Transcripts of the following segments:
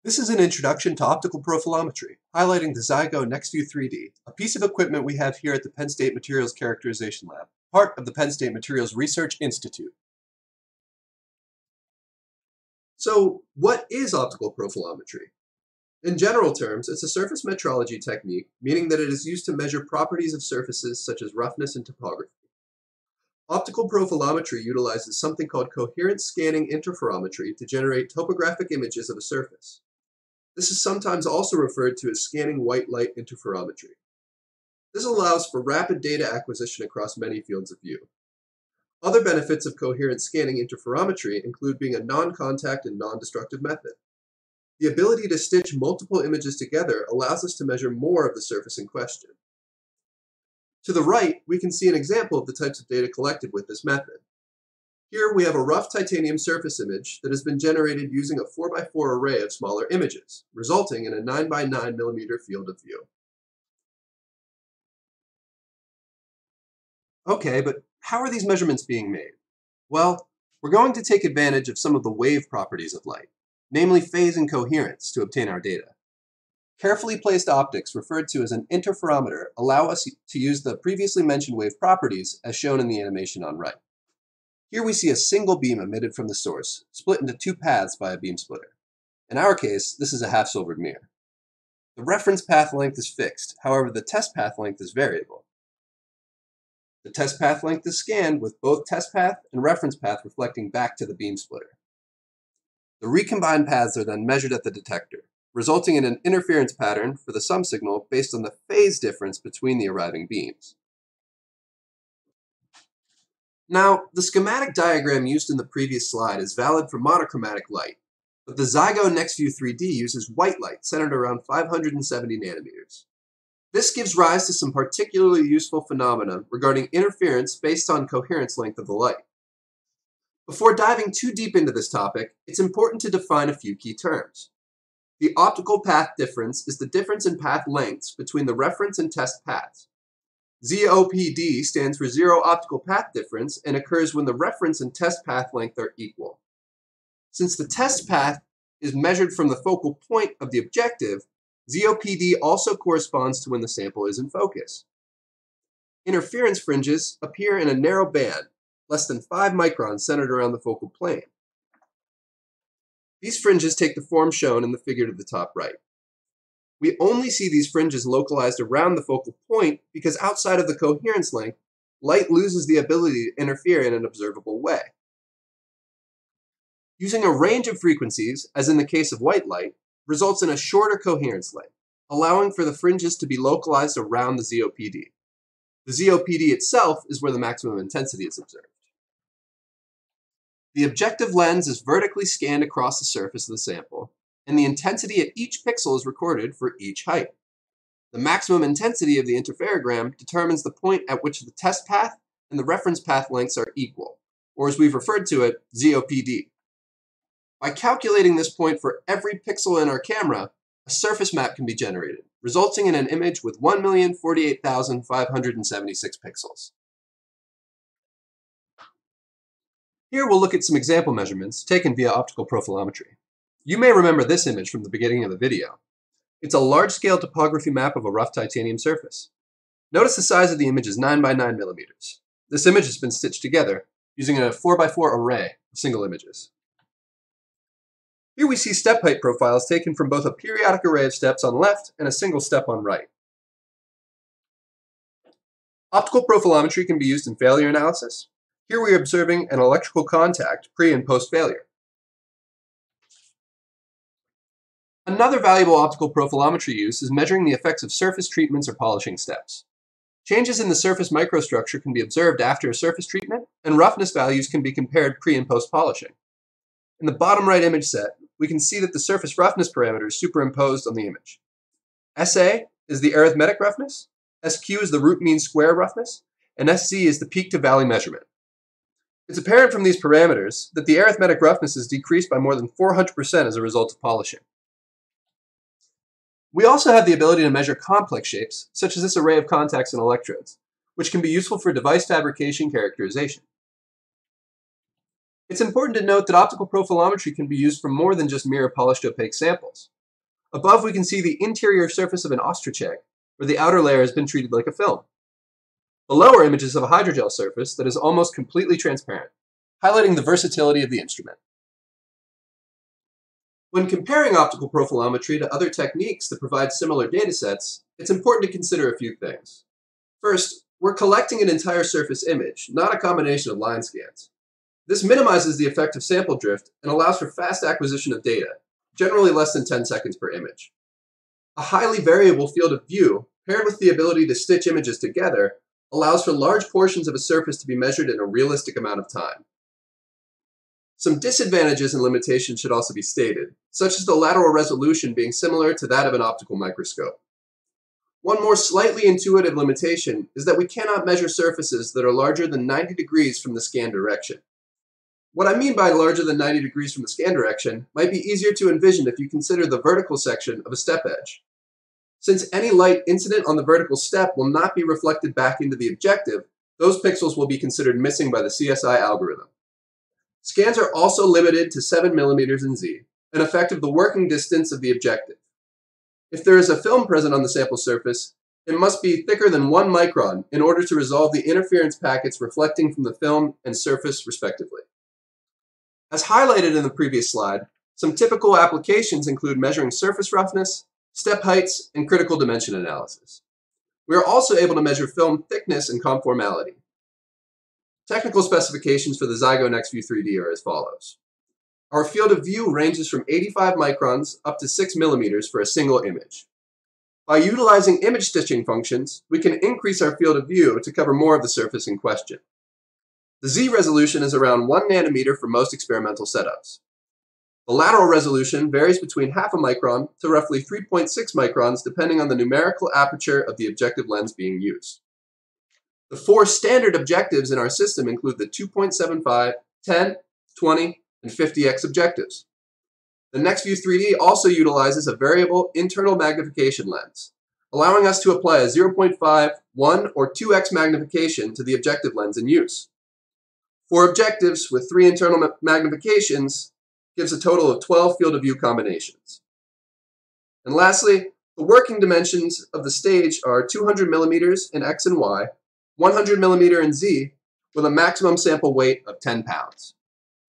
This is an introduction to optical profilometry, highlighting the Zygo NextView 3D, a piece of equipment we have here at the Penn State Materials Characterization Lab, part of the Penn State Materials Research Institute. So, what is optical profilometry? In general terms, it's a surface metrology technique, meaning that it is used to measure properties of surfaces such as roughness and topography. Optical profilometry utilizes something called coherent scanning interferometry to generate topographic images of a surface. This is sometimes also referred to as scanning white light interferometry. This allows for rapid data acquisition across many fields of view. Other benefits of coherent scanning interferometry include being a non-contact and non-destructive method. The ability to stitch multiple images together allows us to measure more of the surface in question. To the right, we can see an example of the types of data collected with this method. Here we have a rough titanium surface image that has been generated using a 4x4 array of smaller images, resulting in a 9x9 mm field of view. Okay, but how are these measurements being made? Well, we're going to take advantage of some of the wave properties of light, namely phase and coherence, to obtain our data. Carefully placed optics, referred to as an interferometer, allow us to use the previously mentioned wave properties as shown in the animation on right. Here we see a single beam emitted from the source, split into two paths by a beam splitter. In our case, this is a half-silvered mirror. The reference path length is fixed, however the test path length is variable. The test path length is scanned with both test path and reference path reflecting back to the beam splitter. The recombined paths are then measured at the detector, resulting in an interference pattern for the sum signal based on the phase difference between the arriving beams. Now, the schematic diagram used in the previous slide is valid for monochromatic light, but the Zygo NextView 3D uses white light centered around 570 nanometers. This gives rise to some particularly useful phenomena regarding interference based on coherence length of the light. Before diving too deep into this topic, it's important to define a few key terms. The optical path difference is the difference in path lengths between the reference and test paths. ZOPD stands for zero optical path difference and occurs when the reference and test path length are equal. Since the test path is measured from the focal point of the objective, ZOPD also corresponds to when the sample is in focus. Interference fringes appear in a narrow band, less than 5 microns centered around the focal plane. These fringes take the form shown in the figure to the top right. We only see these fringes localized around the focal point because outside of the coherence length, light loses the ability to interfere in an observable way. Using a range of frequencies, as in the case of white light, results in a shorter coherence length, allowing for the fringes to be localized around the ZOPD. The ZOPD itself is where the maximum intensity is observed. The objective lens is vertically scanned across the surface of the sample, and the intensity at each pixel is recorded for each height. The maximum intensity of the interferogram determines the point at which the test path and the reference path lengths are equal, or as we've referred to it, ZOPD. By calculating this point for every pixel in our camera, a surface map can be generated, resulting in an image with 1,048,576 pixels. Here we'll look at some example measurements taken via optical profilometry. You may remember this image from the beginning of the video. It's a large-scale topography map of a rough titanium surface. Notice the size of the image is 9x9 millimeters. This image has been stitched together using a 4x4 array of single images. Here we see step height profiles taken from both a periodic array of steps on left and a single step on right. Optical profilometry can be used in failure analysis. Here we are observing an electrical contact pre- and post-failure. Another valuable optical profilometry use is measuring the effects of surface treatments or polishing steps. Changes in the surface microstructure can be observed after a surface treatment, and roughness values can be compared pre- and post-polishing. In the bottom right image set, we can see that the surface roughness parameter is superimposed on the image. SA is the arithmetic roughness, SQ is the root mean square roughness, and SZ is the peak to valley measurement. It's apparent from these parameters that the arithmetic roughness is decreased by more than 400% as a result of polishing. We also have the ability to measure complex shapes, such as this array of contacts and electrodes, which can be useful for device fabrication characterization. It's important to note that optical profilometry can be used for more than just mirror polished opaque samples. Above, we can see the interior surface of an ostrich egg, where the outer layer has been treated like a film. Below are images of a hydrogel surface that is almost completely transparent, highlighting the versatility of the instrument. When comparing optical profilometry to other techniques that provide similar datasets, it's important to consider a few things. First, we're collecting an entire surface image, not a combination of line scans. This minimizes the effect of sample drift and allows for fast acquisition of data, generally less than 10 seconds per image. A highly variable field of view, paired with the ability to stitch images together, allows for large portions of a surface to be measured in a realistic amount of time. Some disadvantages and limitations should also be stated, such as the lateral resolution being similar to that of an optical microscope. One more slightly intuitive limitation is that we cannot measure surfaces that are larger than 90 degrees from the scan direction. What I mean by larger than 90 degrees from the scan direction might be easier to envision if you consider the vertical section of a step edge. Since any light incident on the vertical step will not be reflected back into the objective, those pixels will be considered missing by the CSI algorithm. Scans are also limited to 7 mm in Z, an effect of the working distance of the objective. If there is a film present on the sample surface, it must be thicker than 1 micron in order to resolve the interference packets reflecting from the film and surface respectively. As highlighted in the previous slide, some typical applications include measuring surface roughness, step heights, and critical dimension analysis. We are also able to measure film thickness and conformality. Technical specifications for the Zygo NextView 3D are as follows. Our field of view ranges from 85 microns up to 6 mm for a single image. By utilizing image stitching functions, we can increase our field of view to cover more of the surface in question. The Z resolution is around 1 nanometer for most experimental setups. The lateral resolution varies between half a micron to roughly 3.6 microns depending on the numerical aperture of the objective lens being used. The 4 standard objectives in our system include the 2.75, 10, 20, and 50x objectives. The NextView 3D also utilizes a variable internal magnification lens, allowing us to apply a 0.5, 1, or 2x magnification to the objective lens in use. 4 objectives with 3 internal magnifications gives a total of 12 field of view combinations. And lastly, the working dimensions of the stage are 200 millimeters in X and Y, 100 millimeter in Z, with a maximum sample weight of 10 pounds.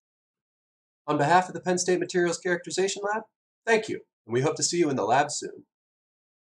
On behalf of the Penn State Materials Characterization Lab, thank you, and we hope to see you in the lab soon.